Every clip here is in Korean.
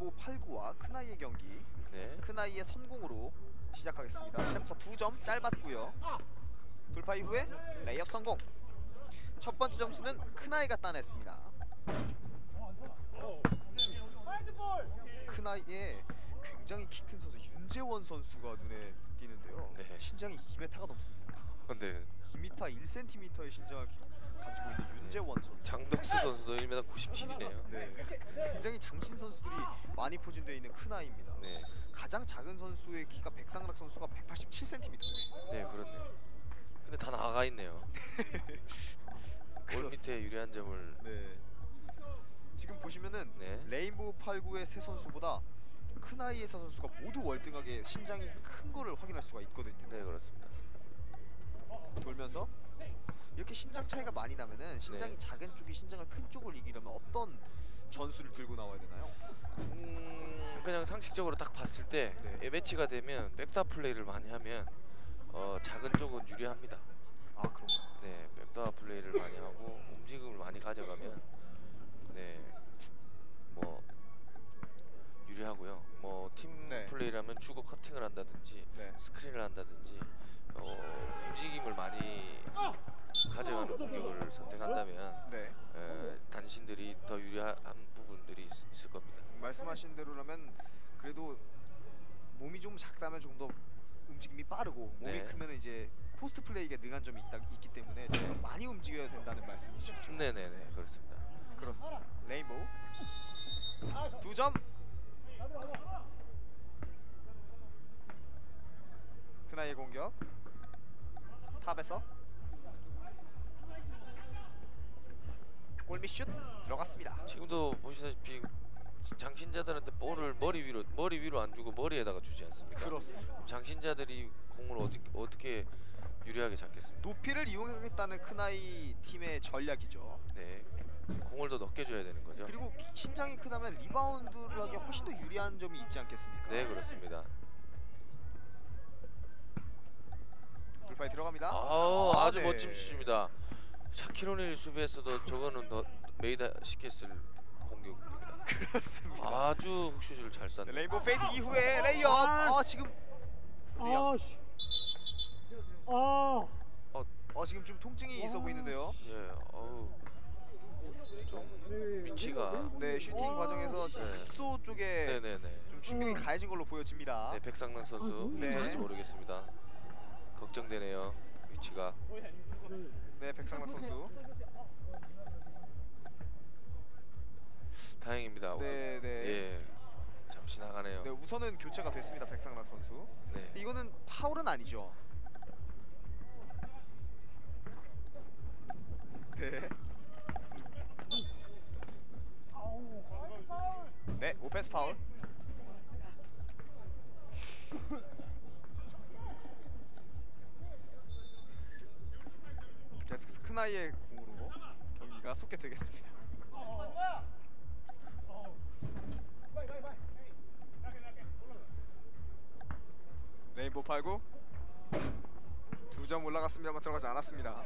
레인보우 89와 크나이의 경기. 네. 크나이의 선공으로 시작하겠습니다. 시작부터 2점 짧았고요. 돌파 이후에 레이업 성공. 첫 번째 점수는 크나이가 따냈습니다. 크나이의 굉장히 키 큰 선수 윤재원 선수가 눈에 띄는데요. 네. 신장이 2m가 넘습니다. 네. 2m 1cm의 신장을 가지고 있는 윤재원 선수. 장덕수 선수도 1m 97이네요. 네. 굉장히 장신 선수들이 많이 포진되어 있는 크나이입니다. 네. 가장 작은 선수의 키가 백상락 선수가 187cm예요. 네, 그렇네요. 근데 다 나가 있네요. 골 밑에 유리한 점을. 네. 지금 보시면은 네. 레인보우 89의 세 선수보다 크나이의 세 선수가 모두 월등하게 신장이 큰 거를 확인할 수가 있거든요. 네, 그렇습니다. 돌면서 이렇게 신장 차이가 많이 나면은 신장이 네. 작은 쪽이 신장을 큰 쪽을 이기려면 어떤 전술을 들고 나와야 되나요? 그냥 상식적으로 딱 봤을 때 네. 매치가 되면 백다 플레이를 많이 하면 작은 쪽은 유리합니다. 아, 그런가요? 네, 백다 플레이를 많이 하고 움직임을 많이 가져가면 뭐 유리하고요. 뭐 팀 네. 플레이라면 주고 커팅을 한다든지 네. 스크린을 한다든지 움직임을 많이 가져가는 공격을 선택한다면 네. 단신들이 더 유리한 부분들이 있을 겁니다. 말씀하신 대로라면 그래도 몸이 좀 작다면 좀 더 움직임이 빠르고 몸이 네. 크면 이제 포스트 플레이가 능한 점이 있기 때문에 좀 더 많이 움직여야 된다는 말씀이시죠? 네네네, 그렇습니다. 그렇습니다. 레인보우 2점. 크나이의 공격. 탑에서 골밑 슛 들어갔습니다. 지금도 보시다시피 장신자들한테 볼을 머리 위로 안 주고 머리에다가 주지 않습니까? 그렇습니다. 장신자들이 공을 어떻게 유리하게 잡겠습니까? 높이를 이용하겠다는 크나이 팀의 전략이죠. 네, 공을 더 넓게 줘야 되는 거죠. 그리고 신장이 크다면 리바운드를 하기 훨씬 더 유리한 점이 있지 않겠습니까? 네, 그렇습니다. 돌파에 들어갑니다. 아주 네. 멋진 슛입니다. 샤키로닐 수비에서도 저거는 더 메이다 시켰을 공격입니다. 그렇습니다. 아주 훅슛을 잘 쐈네요. 네, 레인보우 페이드 이후에 레이업. 지금 레이업. 지금 좀 통증이 있어 보이는데요. 예, 좀 위치가 네, 슈팅 과정에서 네. 급소 쪽에 네네네. 좀 충격이 가해진 걸로 보여집니다. 네, 백상남 선수 네. 괜찮은지 모르겠습니다. 걱정되네요, 위치가. 네, 백상락 선수. 다행입니다. 네, 네. 예, 잠시 나가네요. 네, 우선은 교체가 됐습니다. 백상락 선수. 네. 이거는 파울은 아니죠. 네. 네, 오펜스 파울. 계속해서 크나이의 공으로 경기가 쏟게 되겠습니다. 레인보우 89 2점 올라갔습니다만 들어가지 않았습니다.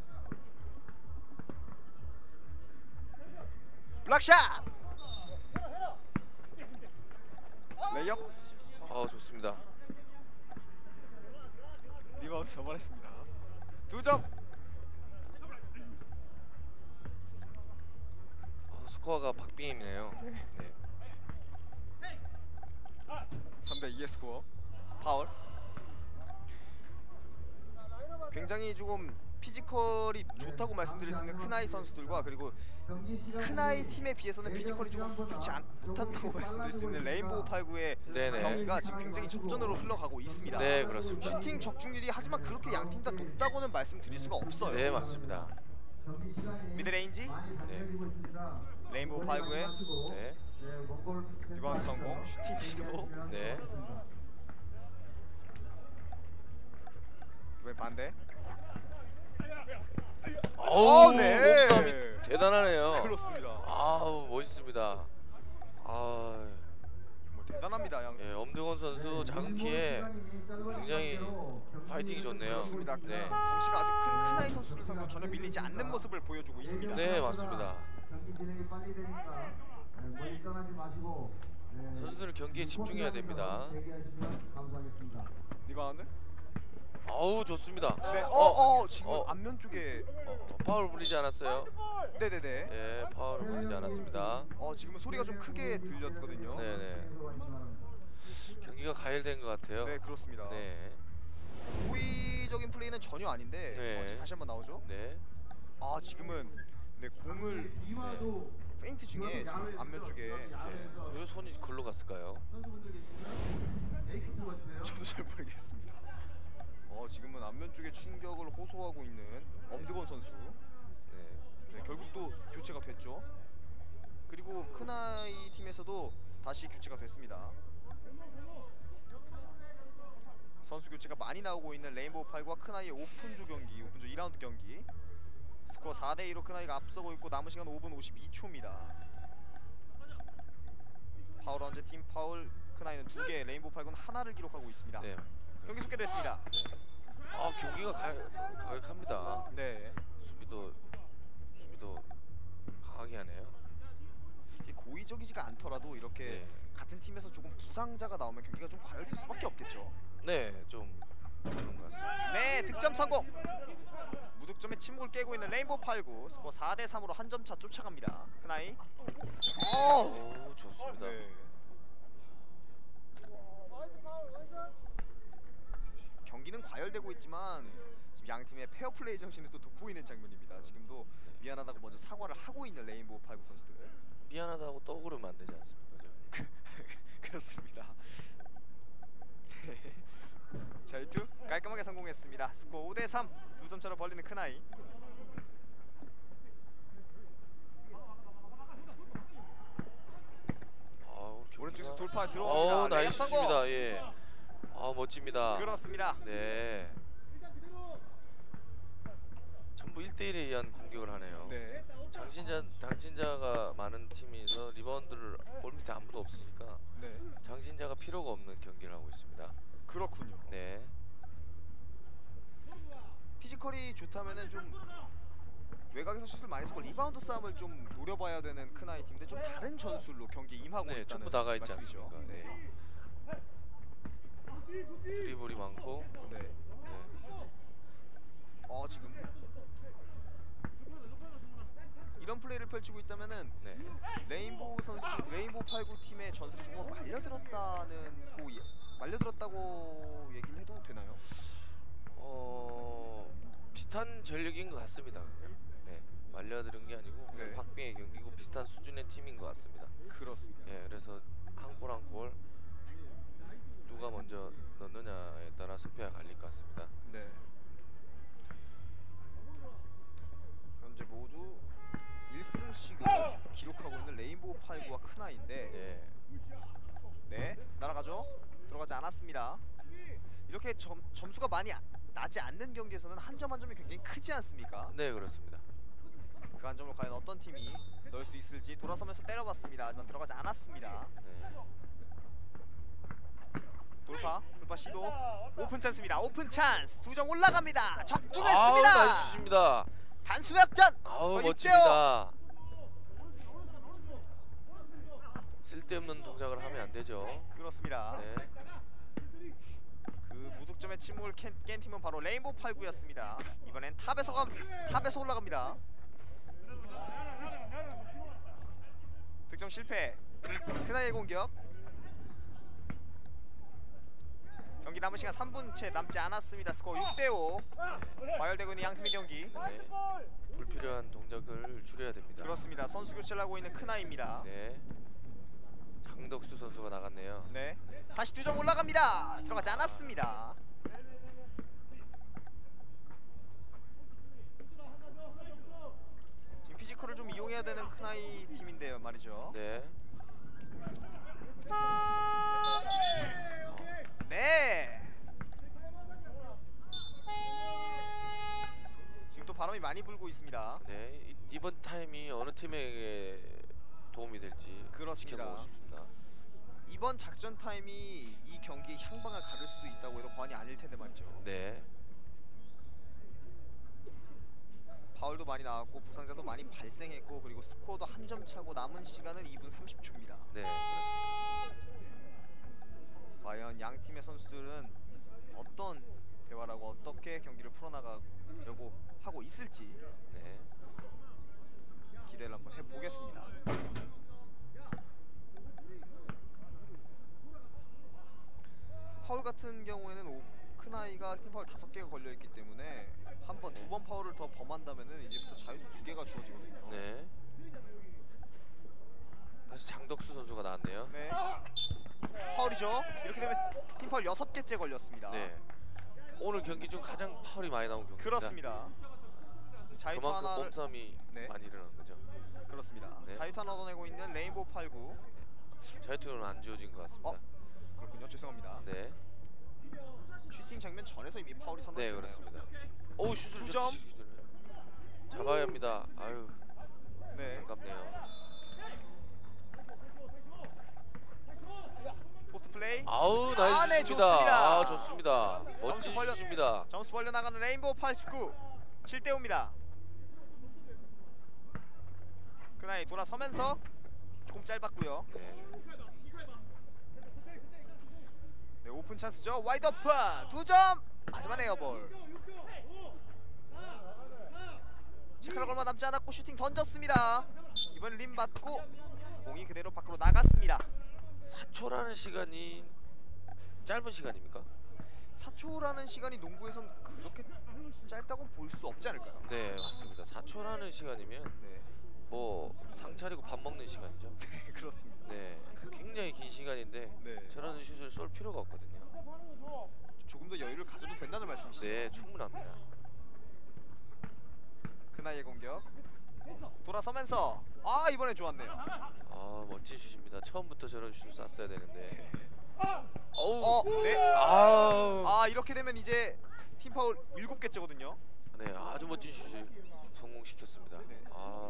블락샷! 레이업. 좋습니다. 리바운드 저번했습니다. 2점. 스코어가 박빙이네요. 네. 3대2의 스코어. 파울. 굉장히 조금 피지컬이 좋다고 말씀드릴 수 있는 크나이 선수들과 그리고 크나이 팀에 비해서는 피지컬이 조금 좋지 못한다고 말씀드릴 수 있는 레인보우 89의 네네. 경기가 지금 굉장히 접전으로 흘러가고 있습니다. 네, 그렇습니다. 슈팅 적중률이 하지만 그렇게 양 팀 다 높다고는 말씀드릴 수가 없어요. 네, 맞습니다. 미드레인지. 네. 레인보우 89의 네. 리바운드 성공. 슈팅 시도. 네. 왜 반대? 네. 몸싸움이 대단하네요. 그렇습니다. 멋있습니다. 뭐 대단합니다, 양. 예, 엄등원 선수 작은 키에 굉장히 파이팅이 좋네요. 그렇습니다. 네. 덩치가 아주 큰 크나이 선수들 상대로 전혀 밀리지 않는 모습을 보여주고 있습니다. 네, 맞습니다. 경기 진행이 빨리 되니까 멀리 떠나지 마시고 선수들은 경기에 집중해야 됩니다. 리바운드. 어우 좋습니다. 네. 지금 앞면 쪽에 파울 불리지 않았어요. 네네네. 예, 파울을 불리지 않았습니다. 지금은 소리가 좀 크게 들렸거든요. 네네. 경기가 가열된 것 같아요. 네, 그렇습니다. 네. 고의적인 플레이는 전혀 아닌데 네. 지금 다시 한번 나오죠. 네. 지금은 공을 페인트 중에 지금 앞면 쪽에 네. 왜 손이 걸로 갔을까요? 저도 잘 모르겠습니다. 지금은 앞면 쪽에 충격을 호소하고 있는 엄드건 선수. 네, 결국 또 교체가 됐죠. 그리고 크나이 팀에서도 다시 교체가 됐습니다. 선수 교체가 많이 나오고 있는 레인보우 8과 크나이의 오픈조 경기, 오픈조 2라운드 경기. 스코어 4대2로 크나이가 앞서고 있고 남은 시간 5분 52초입니다. 파울 언제 팀 파울. 크나이는 2개, 레인보우 8은 하나를 기록하고 있습니다. 네. 경기 속개됐습니다. 경기가 가격합니다. 네. 수비도 강하게 하네요. 고의적이지가 않더라도 이렇게 네. 같은 팀에서 조금 부상자가 나오면 경기가 좀 과열될 수밖에 없겠죠. 네, 좀 그런 것 같습니다. 네, 득점 성공. 무득점의 침묵을 깨고 있는 레인보우 89. 스코어 4대3으로 한 점 차 쫓아갑니다. 크나이. 오, 좋습니다. 네. 경기는 과열되고 있지만 지금 양 팀의 페어플레이 정신을 또 돋보이는 장면입니다. 지금도 미안하다고 먼저 사과를 하고 있는 레인보우 89 선수들. 미안하다고 또 그러면 안 되지 않습니까? 그렇습니다. 네. 자, 이투 깔끔하게 성공했습니다. 스코어 5대3, 2점 차로 벌리는 크나이. 오른쪽에서 돌파 들어옵니다. 나이스입니다. 예. 멋집니다. 그렇습니다. 네. 전부 1대1에 의한 공격을 하네요. 네. 장신자가 많은 팀에서 리바운드를 골 밑에 아무도 없으니까 네. 장신자가 필요가 없는 경기를 하고 있습니다. 그렇군요. 네. 피지컬이 좋다면은 좀 외곽에서 슛을 많이 쏘고 리바운드 싸움을 좀 노려봐야 되는 크나이 팀인데 좀 다른 전술로 경기에 임하고 네, 있다는 전부 나가 있지 말씀이죠. 않습니까? 네. 드리블이 많고. 네. 네. 지금 이런 플레이를 펼치고 있다면은 네. 레인보우 89 팀의 전술이 조금 말려들었다고 얘기를 해도 되나요? 비슷한 전력인 것 같습니다. 그냥. 네. 말려들은 게 아니고 네. 박빙의 경기고 비슷한 수준의 팀인 것 같습니다. 그렇습니다. 예, 그래서 한 골 한 골 누가 먼저 넣느냐에 따라 승패가 갈릴 것 같습니다. 네. 현재 모두 1승씩을 기록하고 있는 레인보우 89와 크나이인데 네. 네, 날아가죠. 들어가지 않았습니다. 이렇게 점수가 많이 나지 않는 경기에서는 한 점 한 점이 굉장히 크지 않습니까? 네, 그렇습니다. 그 한 점을 과연 어떤 팀이 넣을 수 있을지 돌아서면서 때려봤습니다. 하지만 들어가지 않았습니다. 네. 돌파 시도. 오픈 찬스입니다. 오픈 찬스. 2점 올라갑니다. 적중했습니다. 나이스 슛입니다. 단수 역전. 멋집니다. 쓸데없는 동작을 하면 안 되죠. 그렇습니다. 네. 그 무득점의 침묵을 깬 팀은 바로 레인보우 89였습니다. 이번엔 탑에서 올라갑니다. 득점 실패. 크나이의 공격. 경기 남은 시간 3분 채 남지 않았습니다. 스코어 6대5. 과열되고 있는 양팀의 경기. 네. 불필요한 동작을 줄여야 됩니다. 그렇습니다. 선수 교체를 하고 있는 크나이입니다. 네. 장덕수 선수가 나갔네요. 네. 다시 2점 올라갑니다. 들어가지 않았습니다. 지금 피지컬을 좀 이용해야 되는 크나이 팀인데요, 말이죠. 네. 네. 지금 또 바람이 많이 불고 있습니다. 네. 이번 타임이 어느 팀에게 도움이 될지 그렇습니다. 지켜보고 싶습니다. 이번 작전 타임이 이 경기의 향방을 가를 수 있다고 해도 과언이 아닐 텐데 말이죠. 네. 파울도 많이 나왔고 부상자도 많이 발생했고 그리고 스코어도 한 점 차고 남은 시간은 2분 30초입니다. 네. 과연 양 팀의 선수들은 어떤 대화라고 어떻게 경기를 풀어나가려고 하고 있을지 네. 기대를 한번 해보겠습니다. 파울 같은 경우에는 오크나이가 팀 파울 5개가 걸려있기 때문에 한 번, 2번 파울을 더 범한다면 이제부터 자유투 2개가 주어지거든요. 네. 다시 장덕수 선수가 나왔네요. 네. 파울이죠. 이렇게 되면 팀 파울 6개째 걸렸습니다. 네. 오늘 경기 중 가장 파울이 많이 나온 경기입니다. 그렇습니다. 자유투 그만큼 하나를 몸싸움이 네. 많이 일어난 거죠. 그렇습니다. 네. 자유투 하나 얻어내고 있는 레인보우 89. 자유투는 안 주어진 것 같습니다. 그렇군요. 죄송합니다. 네. 슈팅 장면 전에서 이미 파울이 네, 선언됐네요. 그렇습니다. 오, 슛을 2점. 잡아야 합니다. 아유, 네. 아깝네요. 포스트 플레이. 아우, 나이스 네, 슛입니다. 좋습니다. 아, 좋습니다. 멋진 벌려- 슛입니다. 점수 벌려 나가는 레인보우 89. 7대5입니다. 그나이 돌아서면서 조금 짧았고요. 네. 네, 오픈 찬스죠. 와이드 오픈 2점. 하지만 에어볼. 시크릿 얼마 남지 않았고 슈팅 던졌습니다. 이번 림 맞고 공이 그대로 밖으로 나갔습니다. 4초라는 시간이 짧은 시간입니까? 4초라는 시간이 농구에선 그렇게 짧다고 볼 수 없지 않을까요? 네, 맞습니다. 4초라는 시간이면 네, 뭐 상 차리고 밥 먹는 시간이죠. 네 그렇습니다. 네, 굉장히 긴 시간인데 네, 저런 슛을 쏠 필요가 없거든요. 조금 더 여유를 가져도 된다는 말씀이시죠? 네, 충분합니다. 그나이의 공격. 돌아서면서 이번에 좋았네요. 아, 멋진 슛입니다. 처음부터 저런 슛을 쐈어야 되는데. 어우, 네. 아우. 이렇게 되면 이제 팀 파울 7개째거든요. 네, 아주 멋진 슛을 성공시켰습니다. 네.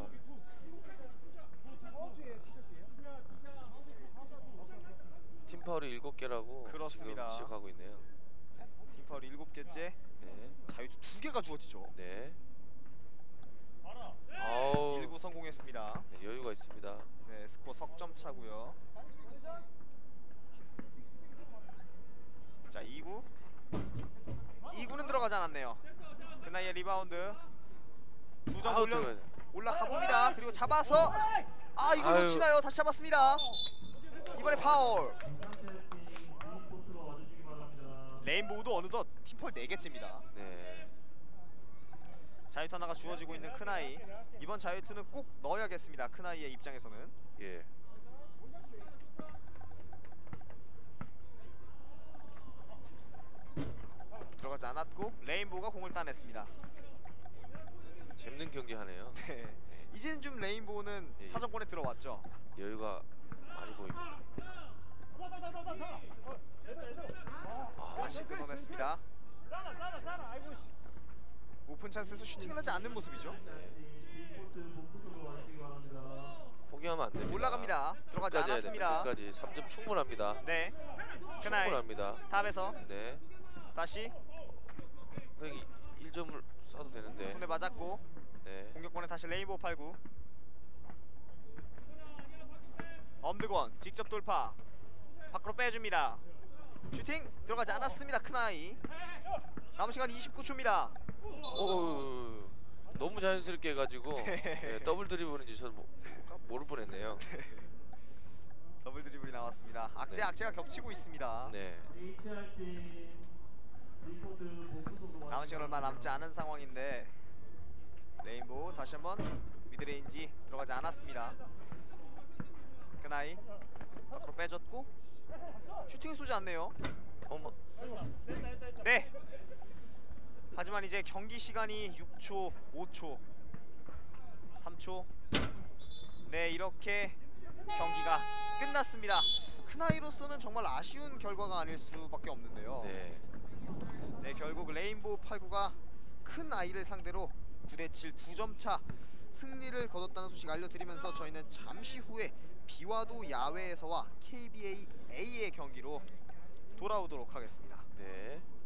팀 파울이 7개라고 그렇습니다. 지금 지적하고 있네요. 팀 파울 7개째. 네. 자유투 2개가 주어지죠. 네. 아우. 1구 성공했습니다. 네, 여유가 있습니다. 네, 스코어 석점 차고요. 자, 2구. 2구는 들어가지 않았네요. 그나이의 리바운드. 2점 아우, 올려 들어가야 돼. 올라가 봅니다. 그리고 잡아서 이걸 아유. 놓치나요? 다시 잡았습니다. 이번에 파울. 레인보우도 어느덧 팀파울 4개째입니다. 네. 자유투 하나가 주어지고 있는 크나이. 이번 자유투는 꼭 넣어야겠습니다. 크나이의 입장에서는. 예. 들어가지 않았고 레인보우가 공을 따냈습니다. 재밌는 경기 하네요. 네. 이제는 좀 레인보우는 예. 사정권에 들어왔죠. 여유가 많이 보입니다. 다시 끊어냈습니다. 오픈 찬스에서 슈팅을 하지 않는 모습이죠. 포기하면 안 됩니다. 올라갑니다. 들어가지 끝까지 해야 됩니다. 않았습니다. 끝까지 3점 충분합니다. 네. 크나이 충분합니다. 탑에서 네. 다시 그냥 1점을 쏴도 되는데. 손에 맞았고 네. 공격권에 다시 레인보우 89. 엄드권 직접 돌파. 밖으로 빼줍니다. 슈팅 들어가지 않았습니다. 크나이. 남은 시간 29초입니다. 오, 너무 자연스럽게 해가지고 네, 더블 드리블인지 저는 모를 뻔했네요. 더블 드리블이 나왔습니다. 네. 악재가 겹치고 있습니다. 네. 남은 시간 얼마 남지 않은 상황인데 레인보우 다시 한번 미드레인지 들어가지 않았습니다. 그나이 밖으로 빼줬고 슈팅을 쏘지 않네요. 어머. 네. 하지만 이제 경기 시간이 6초, 5초, 3초. 네, 이렇게 경기가 끝났습니다. 크나이로서는 정말 아쉬운 결과가 아닐 수밖에 없는데요. 네. 네, 결국 레인보우 89가 큰 아이를 상대로 9대7 2점 차 승리를 거뒀다는 소식 알려드리면서 저희는 잠시 후에 비와도 야외에서와 KBA A의 경기로 돌아오도록 하겠습니다. 네.